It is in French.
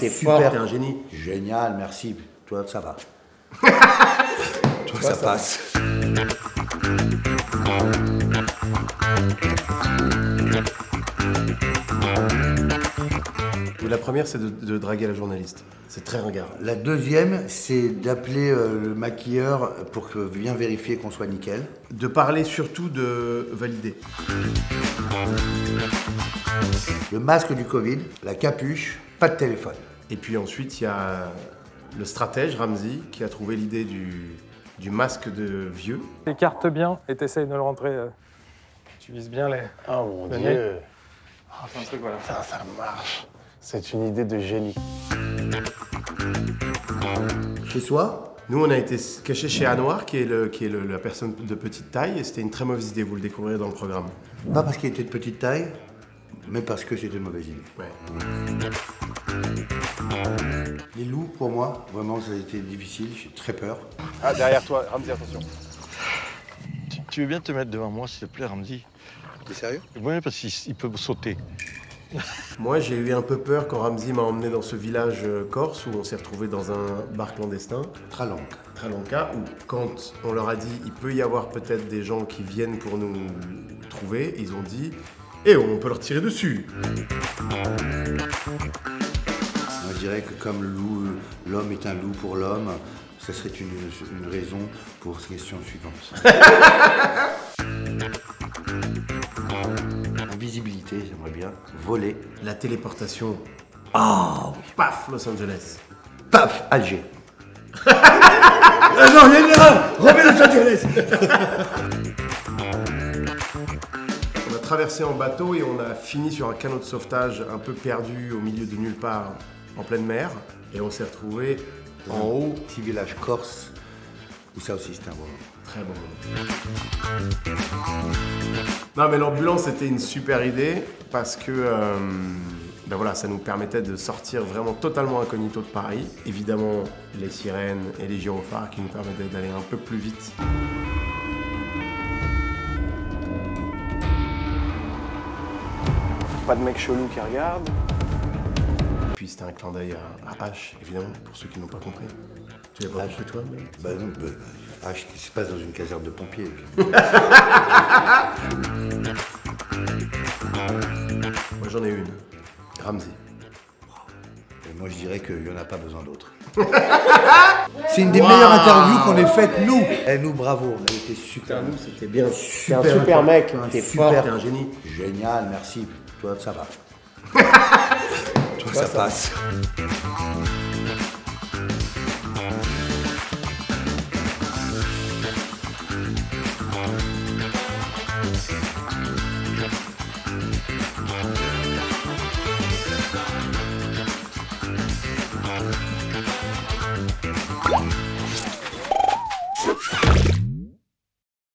T'es fort, Super. t'es un génie. Génial, merci. Toi, ça va. Toi, ça passe. La première, c'est de draguer la journaliste. C'est très ringard. La deuxième, c'est d'appeler le maquilleur pour bien vérifier qu'on soit nickel. De parler surtout de valider. Le masque du Covid, la capuche, pas de téléphone. Et puis ensuite, il y a le stratège, Ramzi, qui a trouvé l'idée du masque de vieux. Écarte bien et t'essayes de le rentrer. Tu vises bien les... Oh mon le Dieu. nez. Ah, c'est un truc, voilà. Ça marche. C'est une idée de génie. Chez soi, Nous, on a été cachés chez Anouar, qui est la personne de petite taille, et c'était une très mauvaise idée, vous le découvrirez dans le programme. pas parce qu'il était de petite taille, mais parce que c'était une mauvaise idée. Ouais. Les loups, pour moi, vraiment, ça a été difficile, j'ai très peur. Ah, derrière toi, Ramzi, attention. Tu veux bien te mettre devant moi, s'il te plaît, Ramzi? T'es sérieux? Oui, parce qu'il peut sauter. Moi, j'ai eu un peu peur quand Ramzi m'a emmené dans ce village corse où on s'est retrouvé dans un bar clandestin, Tralanque. Tralanca, où quand on leur a dit il peut y avoir peut-être des gens qui viennent pour nous trouver, ils ont dit eh on peut leur tirer dessus. Moi, je dirais que comme l'homme est un loup pour l'homme, ça serait une raison pour cette question suivante. Invisibilité, j'aimerais bien. Voler. La téléportation, Ah oui. paf, Los Angeles. Paf, Alger. Ah non, il y a une erreur. Remets Los Angeles. On a traversé en bateau et on a fini sur un canot de sauvetage un peu perdu au milieu de nulle part en pleine mer. Et on s'est retrouvé en haut. Petit village corse, où ça aussi c'était un bon moment. Très bon moment. Non mais l'ambulance c'était une super idée parce que ben voilà, ça nous permettait de sortir vraiment totalement incognito de Paris. Évidemment les sirènes et les gyrophares qui nous permettaient d'aller un peu plus vite. Pas de mec chelou qui regarde. Puis c'était un clin d'œil à H, évidemment, pour ceux qui n'ont pas compris. Tu l'as pas compris toi mais... Bah non, H qui se passe dans une caserne de pompiers. Moi j'en ai une. Ramzi. Et moi je dirais qu'il n'y en a pas besoin d'autre. C'est une des meilleures interviews qu'on ait faites, nous. Et nous, bravo, on a été super. Nous c'était bien. T'es un super mec, t'es Super, fort. t'es un génie. Génial, merci. Toi, ça va. Toi, ça passe.